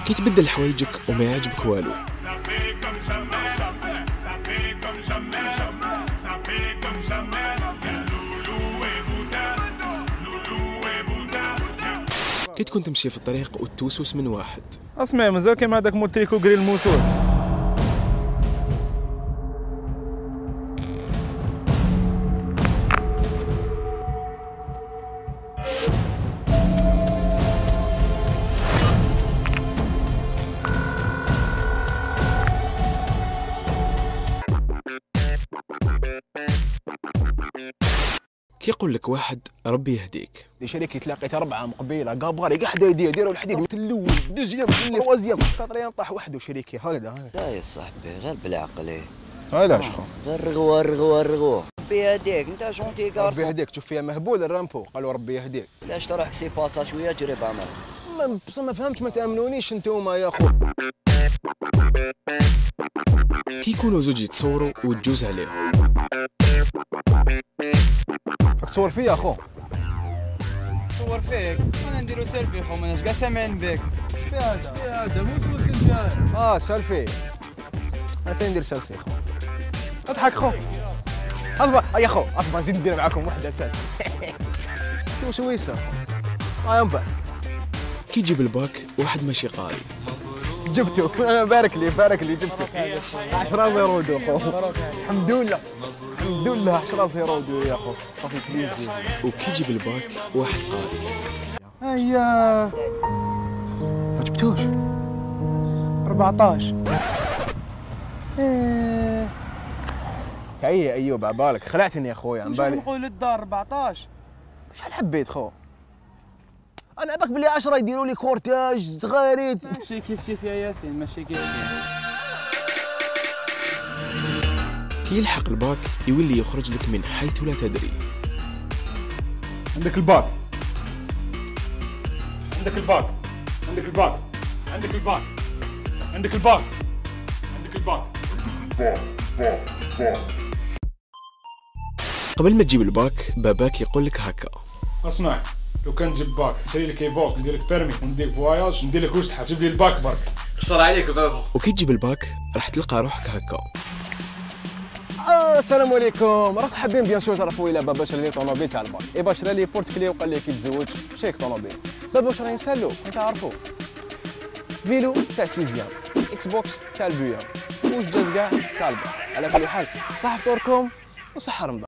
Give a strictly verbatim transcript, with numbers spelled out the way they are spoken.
كي تبدل حوايجك وما يعجبك والو. كي تكون تمشي في الطريق وتوسوس من واحد. اسمع مازال كيما هذاك موتيكو غريل الموسوس. كي يقول لك واحد ربي يهديك. دي شريكي تلاقيت اربعه مقبيله قاباري قاعده يدير ديروا الحديد الاول دوزيام تروازيام كاتريام طاح وحده شريكي هكذا. لا يا صاحبي غير بالعقل ايه. علاش خو؟ غير رغوه رغوه رغوه. ربي يهديك انت جونتي كارسون. ربي يهديك تشوف فيها مهبول الرامبو قالوا ربي يهديك. علاش تروح سي باسا شويه جري بعمر. ما بصح ما فهمتش ما تامنونيش انتوما يا خو. كي يكونوا زوج يتصوروا وتجوز عليهم. راك تصور فيا اخو. صور فيك انا نديرو سيلفي خو ماناش كاع سامعين بك. شفي هذا شفي هذا موسوس انت. اه سيلفي انا ندير سيلفي خو. اضحك خو اصبر يا خو اصبر نزيد ندير معاكم وحده سال. شو سويسه اه ينبع. كي تجيب الباك واحد ماشي قاري. جبته بارك لي بارك لي جبته عشرة زيرو دو خو. الحمد لله الحمد لله عشرة زيرو دو يا خو صافي كبير. وكي تجيب الباك واحد قاري. هيا ما جبتوش أربعطاش. ايه هيا ايوب عبالك خلعتني يا خويا عن بالي. نقول للدار أربعطاش. شحال حبيت خو؟ انا باك بلي عشرة يديروا لي كورتاج صغيريت. ماشي كيف كيف يا ياسين ماشي كيف كيف. كي يلحق الباك يولي يخرج لك من حيث لا تدري. عندك الباك عندك الباك عندك الباك عندك الباك عندك الباك عندك الباك. قبل ما تجيب الباك باباك يقول لك هكا. اسمع لو كان تجيب باك نشري لك ايفوك ندير لك بيرمي وندير فواياج ندير لك واش تحب جيب لي الباك برك. قصر عليك بابا. وكي تجيب الباك راح تلقى روحك هكا. آه السلام عليكم راكم حابين بيان سور تعرفوا الى بابا شرا لي طوموبيل تاع الباك. ايبا شرا لي بورت كلي وقال لي كي تزوج شريك طوموبيل. بابا واش راه نسالو انت عارفو فيلو تاع سيزيام اكس بوكس تاع البيام واش جاز كاع تاع الباك. على كل حال صح فطوركم وصح رمضان.